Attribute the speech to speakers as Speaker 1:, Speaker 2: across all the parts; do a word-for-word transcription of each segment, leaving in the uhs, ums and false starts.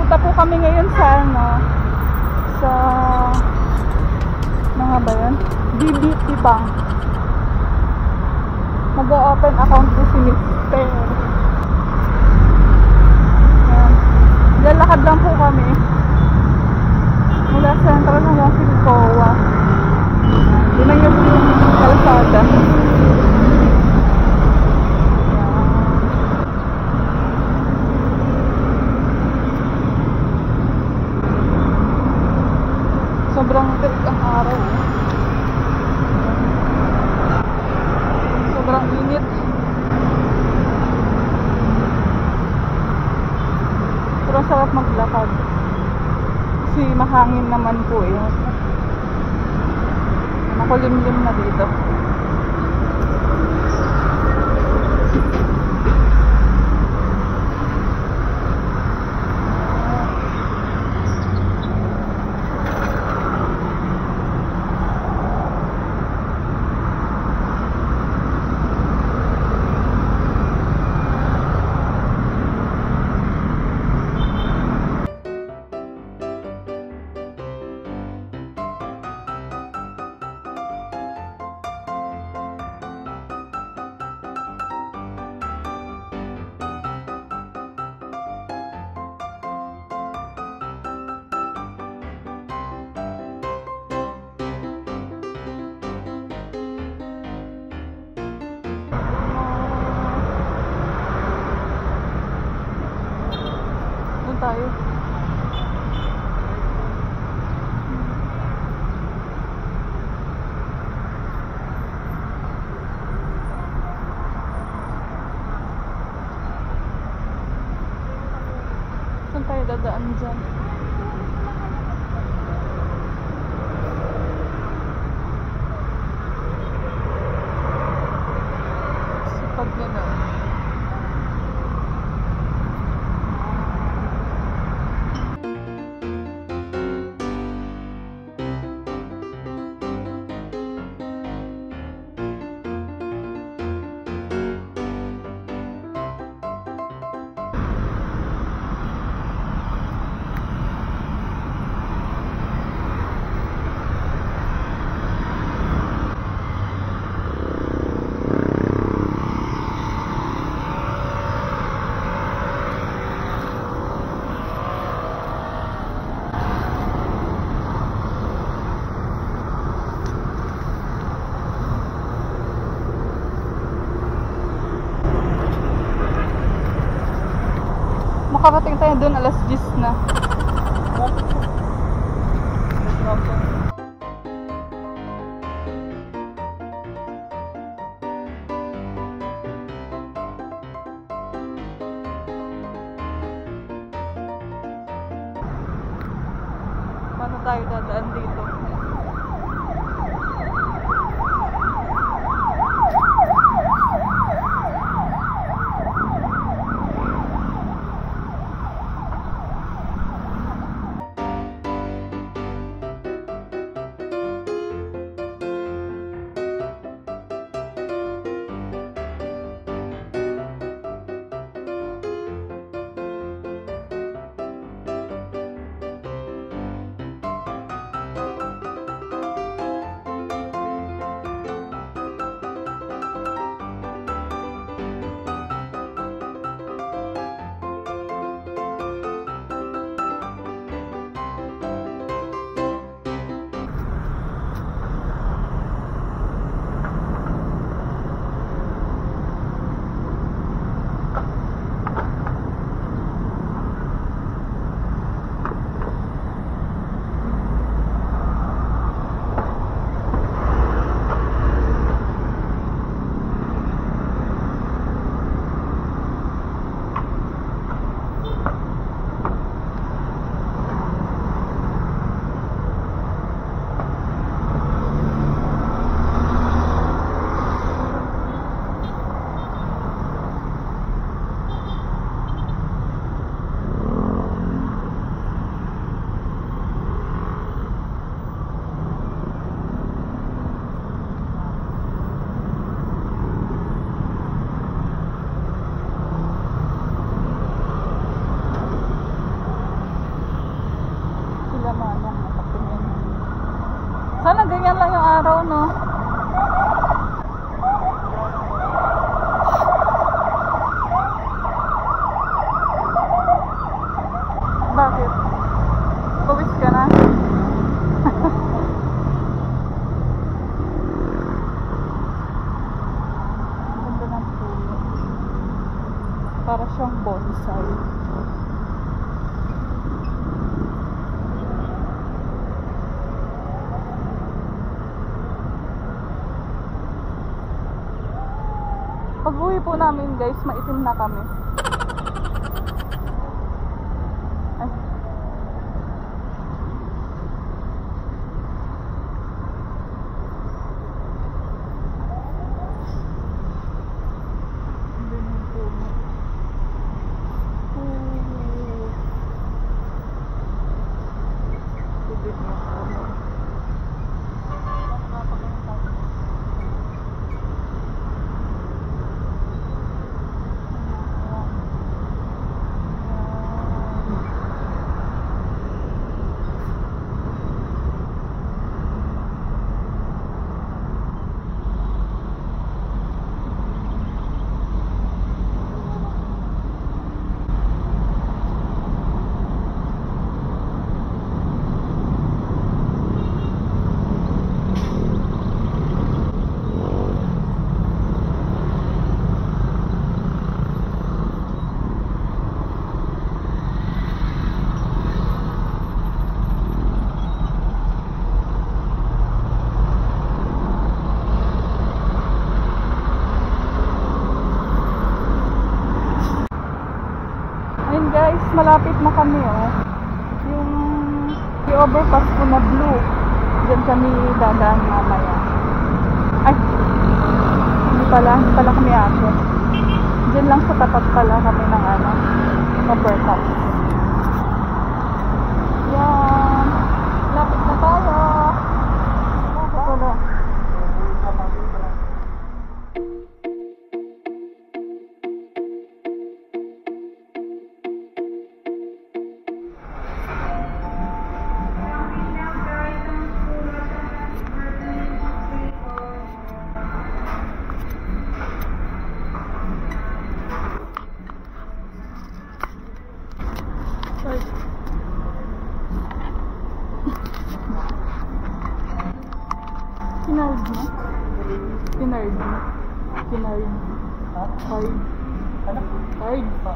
Speaker 1: Punta po kami ngayon sa ano, sa mga ba yun? B B T Bank. Mag-open account po si Mister. Ayan. Lalakad lang po kami mula Central hanggang Philcoa. Yun lang yung kalsada. Sobrang tirik ang araw. Sobrang init. Pero sarap maglakad. Kasi mahangin naman po eh. Makulimlim na dito. Tayo. Saan tayo dadaan dyan? Sipag nyo na. Makarating tayo doon alas diyes na. Paano tayo dadaan dito? ano, ano, nakatingin. Sana ganyan lang yung araw, no? Bakit? Pawis ka na? Ganda ng puno. Para siyang bonsai. Pag uwi po namin guys, maitim na kami. Ay. Hindi na po. Tubig na po. Ayun guys, malapit na kami oh. Yung i-overpass ko na blue. Diyan kami dadaan mamaya. Ay, hindi pala, hindi pala kami akyat. Diyan lang sa tapat pala kami ng ano, overpass. Yan. Lapit na tayo. Lapit pala. Kinard mo? Kinard mo? Kinard mo? Card? Ano? Card pa.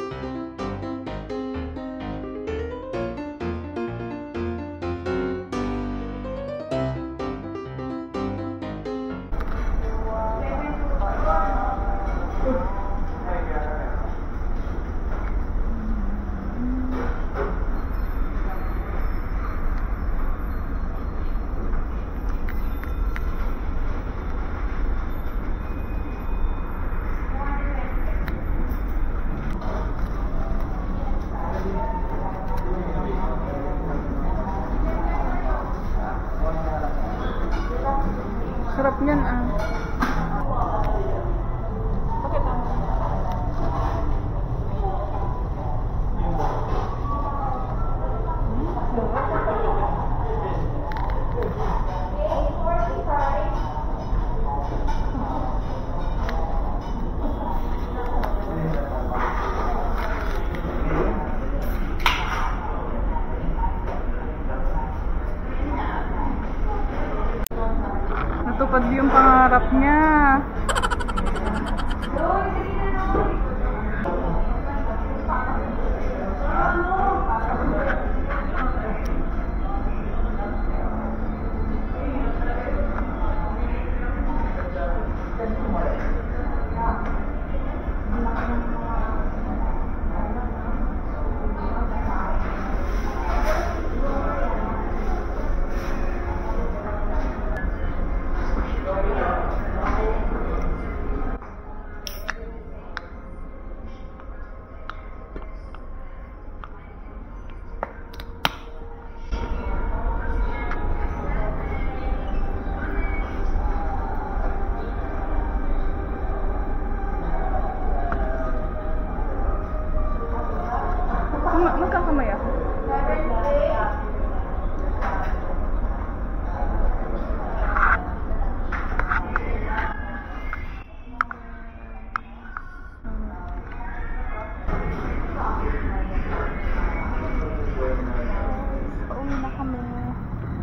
Speaker 1: Sarap niyan ah. Bakit ah? Natupad yung pangarap niya.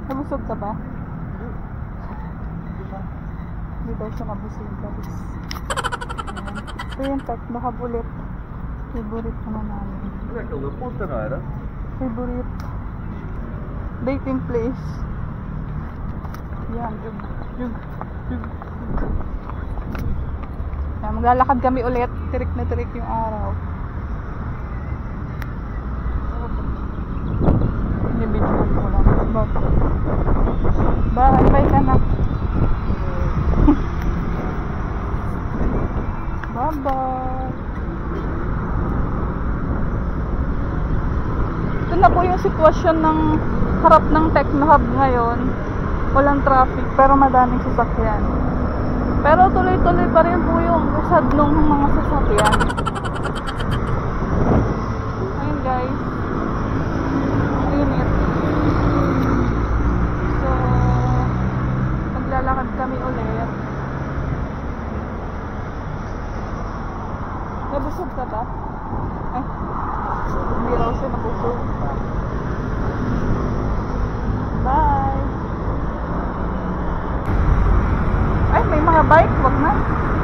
Speaker 1: Nabusog ka ba? Hindi daw siya nabusog, guys. Ayan. Ito yung Technohabulit. Favorite naman namin. Favorite dating place. Yan, jug, jug, jug, jug. Yan, maglalakad kami ulit. Tirik na tirik yung araw. Binibidyohan ko lang. Bye, bye ka na. Bye bye. Ito na po yung sitwasyon ng harap ng Technohub ngayon. Walang traffic pero madaming sasakyan. Pero tuloy-tuloy pa rin po yung usad ng mga sasakyan. Ayun guys. Init. So, maglalakad kami ulit. Nabusog ka ba? Ay, hindi raw siya nabusog. Bye! Ay, may mga bike. Wag na.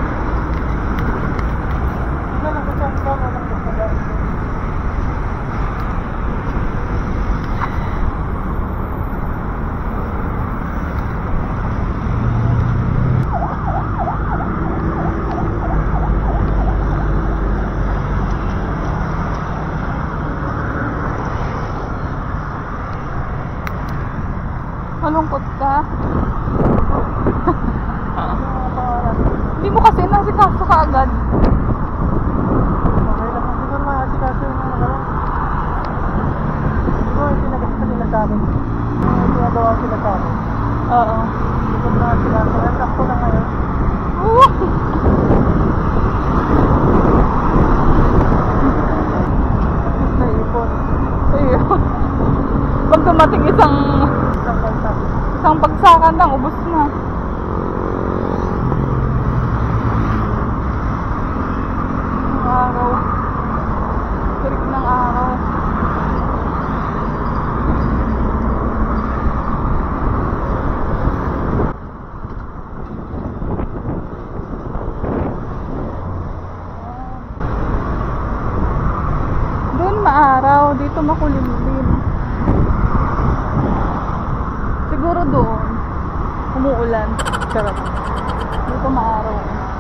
Speaker 1: Wala na ko saan ka. Wala na ko saan. Malungkot ka. Hindi mo kasi nasikaso ka agad. Okay lang. Hindi mo masikaso yung mga gano'n. Hindi mo hindi nagkakita nila sa amin. Hindi nagawa sila sa amin. Oo. Hindi ko na sila. Kaya sakto lang ngayon. Oo. Naipon. Ayun. Pag dumating isang isang bagsak. Isang bagsakan lang, ubos na. Araw. Tirik ng araw. Doon maaraw, dito makulimlim. Siguro doon umuulan. Sarap. Dito maaraw.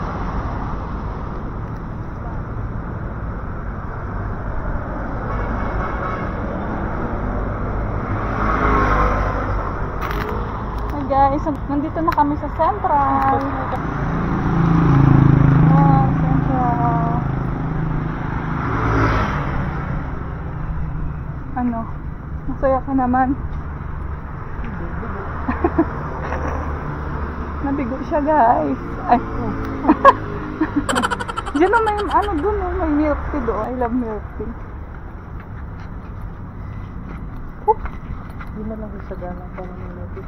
Speaker 1: Guys, nandito na kami sa Central. Oh, Central. Ano? Masaya ka naman. Nabigo siya, guys. Ay. Diyan na may, ano dun, may milk tea doon. I love milk tea. Hindi na lang sa gana pa naman natin.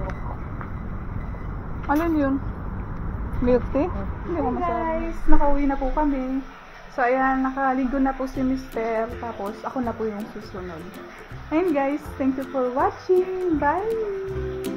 Speaker 1: Alin yun? Milk tea? Hindi ko masabi. Guys, nakauwi na po kami. So, ayan, nakaligo na po si Mister. Tapos, ako na po yung susunod. Ayun guys, thank you for watching. Bye!